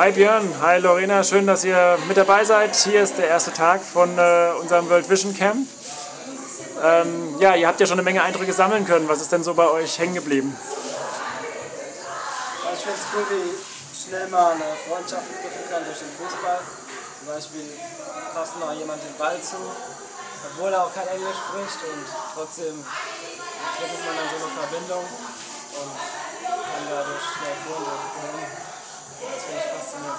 Hi Björn, hi Lorena, schön, dass ihr mit dabei seid. Hier ist der erste Tag von unserem World Vision Camp. Ja, ihr habt ja schon eine Menge Eindrücke sammeln können. Was ist denn so bei euch hängen geblieben? Ich finde es cool, wie schnell man eine Freundschaft knüpfen kann durch den Fußball. Zum Beispiel passt noch jemand den Ball zu, obwohl er auch kein Englisch spricht, und trotzdem entwickelt man dann so eine Verbindung und kann dadurch schnell Freunde gewinnen. Das finde ich faszinierend.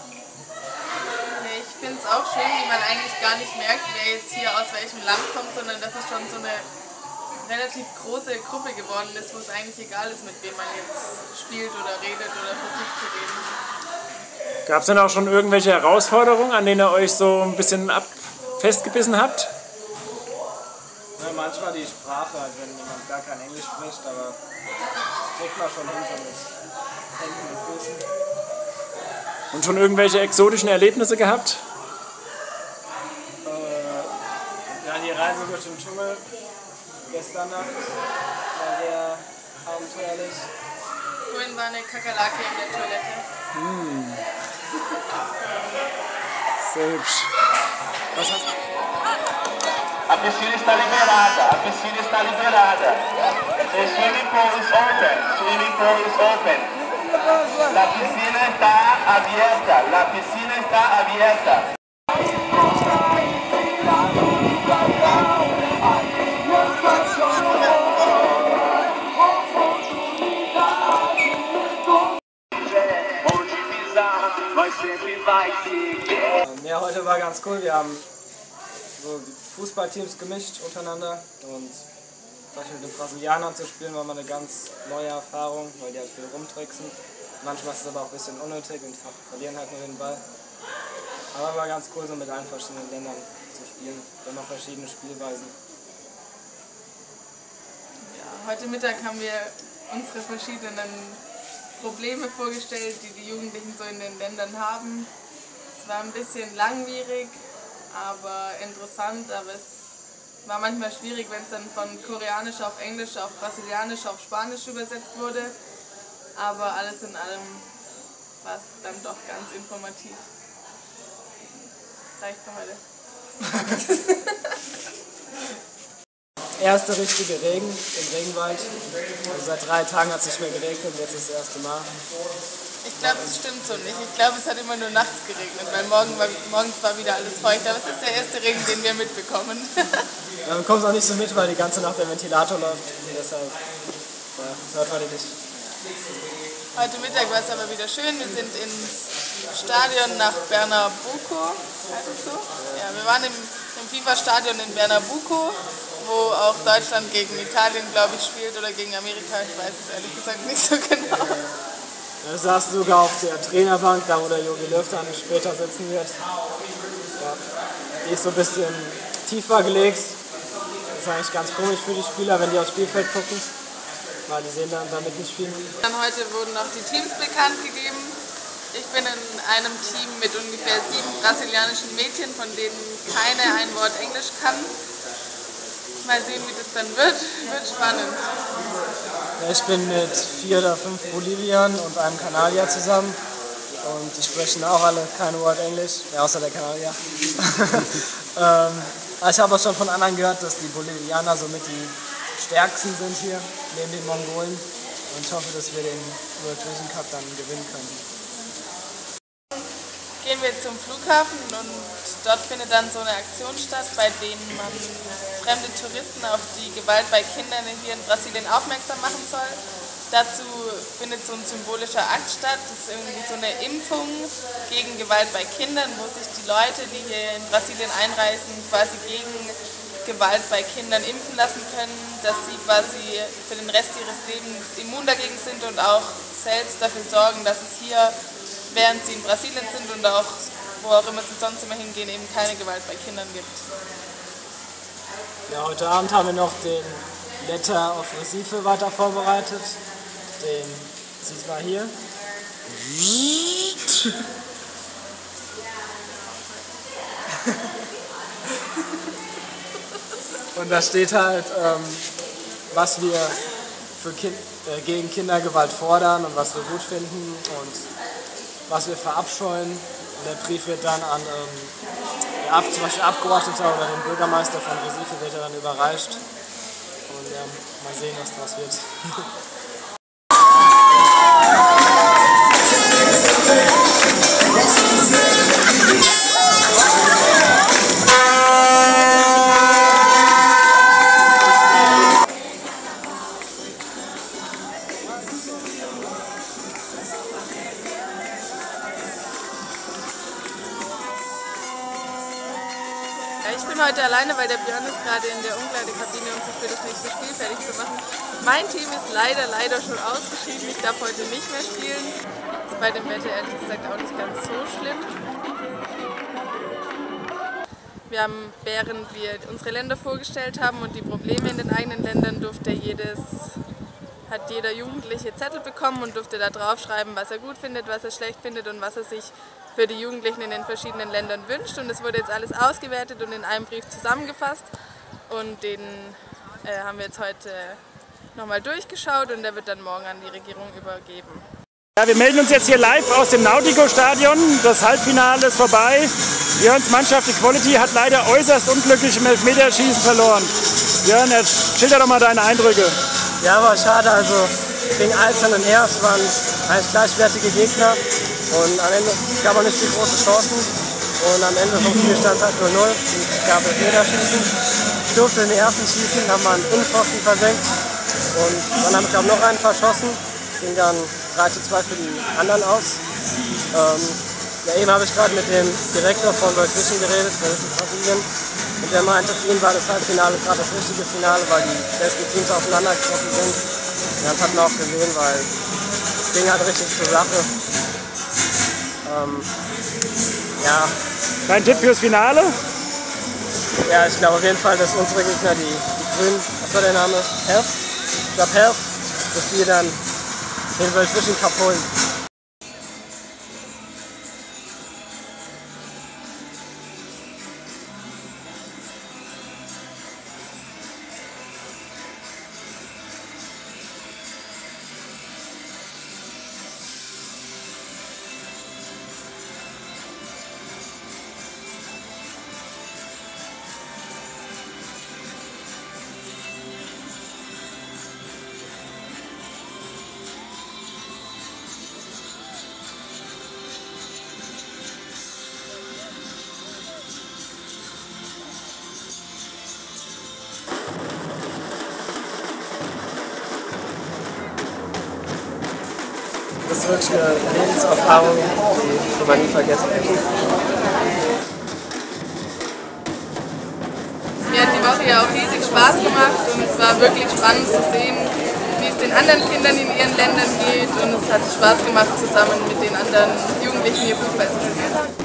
Ich finde es auch schön, wie man eigentlich gar nicht merkt, wer jetzt hier aus welchem Land kommt, sondern dass es schon so eine relativ große Gruppe geworden ist, wo es eigentlich egal ist, mit wem man jetzt spielt oder redet oder versucht zu reden. Gab es denn auch schon irgendwelche Herausforderungen, an denen ihr euch so ein bisschen festgebissen habt? Ja, manchmal die Sprache, halt, wenn jemand gar kein Englisch spricht, aber das kriegt man schon hin, so mit Händen und Füßen. Und schon irgendwelche exotischen Erlebnisse gehabt? Ja, die Reise durch den Dschungel gestern Nacht war sehr abenteuerlich. Vorhin war eine Kakerlake in der Toilette. Sehr hübsch. Was hast du? A piscina está liberada, a piscina está liberada. The swimming pool is open, swimming pool is open. La piscina está abierta, la piscina está abierta. Ja, heute war ganz cool. Wir haben so die Fußballteams gemischt untereinander, und zum Beispiel mit den Brasilianern zu spielen war mal eine ganz neue Erfahrung, weil die halt viel rumtricksen. Manchmal ist es aber auch ein bisschen unnötig und verlieren halt nur den Ball. Aber war ganz cool, so mit allen verschiedenen Ländern zu spielen. Wir haben auch verschiedene Spielweisen. Ja, heute Mittag haben wir unsere verschiedenen Probleme vorgestellt, die die Jugendlichen so in den Ländern haben. Es war ein bisschen langwierig, aber interessant, aber es war manchmal schwierig, wenn es dann von Koreanisch auf Englisch, auf Brasilianisch, auf Spanisch übersetzt wurde. Aber alles in allem war es dann doch ganz informativ. Das reicht für heute. Erste richtige Regen im Regenwald. Also seit 3 Tagen hat es nicht mehr geregnet, jetzt ist das erste Mal. Ich glaube, es stimmt so nicht. Ich glaube, es hat immer nur nachts geregnet, weil morgens war wieder alles feucht. Aber es ist der erste Regen, den wir mitbekommen. Ja, man kommt auch nicht so mit, weil die ganze Nacht der Ventilator läuft. Und deshalb hört man den nicht. Heute Mittag war es aber wieder schön. Wir sind ins Stadion nach Pernambuco. Heißt es so? Ja, wir waren im FIFA-Stadion in Pernambuco, wo auch Deutschland gegen Italien, glaube ich, spielt, oder gegen Amerika. Ich weiß es ehrlich gesagt nicht so genau. Wir saßen sogar auf der Trainerbank, da wo der Jogi Löw dann später sitzen wird. Ja, die ist so ein bisschen tiefer gelegt. Das ist eigentlich ganz komisch für die Spieler, wenn die aufs Spielfeld gucken, weil die sehen dann damit nicht viel. Dann heute wurden noch die Teams bekannt gegeben. Ich bin in einem Team mit ungefähr 7 brasilianischen Mädchen, von denen keine ein Wort Englisch kann. Mal sehen, wie das dann wird. Wird spannend. Ja, ich bin mit 4 oder 5 Boliviern und einem Kanadier zusammen. Und die sprechen auch alle kein Wort Englisch, ja, außer der Kanadier. Ich habe auch schon von anderen gehört, dass die Bolivianer somit die stärksten sind hier, neben den Mongolen. Und ich hoffe, dass wir den World Vision Cup dann gewinnen können. Gehen wir zum Flughafen, und dort findet dann so eine Aktion statt, bei denen man fremde Touristen auf die Gewalt bei Kindern hier in Brasilien aufmerksam machen soll. Dazu findet so ein symbolischer Akt statt. Das ist irgendwie so eine Impfung gegen Gewalt bei Kindern, wo sich die Leute, die hier in Brasilien einreisen, quasi gegen Gewalt bei Kindern impfen lassen können, dass sie quasi für den Rest ihres Lebens immun dagegen sind und auch selbst dafür sorgen, dass es hier, während sie in Brasilien sind und auch wo auch immer sie sonst immer hingehen, eben keine Gewalt bei Kindern gibt. Ja, heute Abend haben wir noch den Letter of Recife weiter vorbereitet. Den sieht man hier. Und da steht halt, was wir für gegen Kindergewalt fordern und was wir gut finden. Und was wir verabscheuen. Und der Brief wird dann an zum Beispiel Abgeordnete oder den Bürgermeister von Recife wird er dann überreicht. Und ja, mal sehen, was daraus wird. Ich bin heute alleine, weil der Björn ist gerade in der Umkleidekabine, um sich für das nächste Spiel fertig zu machen. Mein Team ist leider schon ausgeschieden. Ich darf heute nicht mehr spielen. Ist bei dem Wetter ehrlich gesagt auch nicht ganz so schlimm. Wir haben, während wir unsere Länder vorgestellt haben und die Probleme in den eigenen Ländern, hat jeder Jugendliche Zettel bekommen und durfte da draufschreiben, was er gut findet, was er schlecht findet und was er sich für die Jugendlichen in den verschiedenen Ländern wünscht. Und es wurde jetzt alles ausgewertet und in einem Brief zusammengefasst. Und den haben wir jetzt heute nochmal durchgeschaut und der wird dann morgen an die Regierung übergeben. Ja, wir melden uns jetzt hier live aus dem Nautico-Stadion. Das Halbfinale ist vorbei. Björns Mannschaft Equality hat leider äußerst unglücklich im Elfmeterschießen verloren. Björn, schilder doch mal deine Eindrücke. Ja, war schade. Also es ging alles hin und her. Es waren eigentlich gleichwertige Gegner. Und am Ende, es gab auch nicht viele große Chancen. Und am Ende vom Spiel stand es halt 0-0 und es gab Elfmeterschießen. Ich durfte den ersten schießen, haben wir einen Innenpfosten versenkt. Und dann haben wir, glaube ich, noch einen verschossen. Es ging dann 3:2 für die anderen aus. Ja, eben habe ich gerade mit dem Direktor von World Vision geredet, der ist in Brasilien. Und der meinte, für ihn war das Halbfinale gerade das richtige Finale, weil die besten Teams aufeinander getroffen sind. Und das hat man auch gesehen, weil es ging halt richtig zur Sache. Ja. Dein Tipp fürs Finale? Ja, ich glaube auf jeden Fall, dass unsere Gegner, die Grünen, was war der Name? Herf? Ich glaube Herf, dass die dann den World Vision Cup holen. Das ist wirklich eine Lebenserfahrung, die man nie vergessen wird. Mir hat die Woche ja auch riesig Spaß gemacht und es war wirklich spannend zu sehen, wie es den anderen Kindern in ihren Ländern geht und es hat Spaß gemacht, zusammen mit den anderen Jugendlichen hier Fußball zu spielen.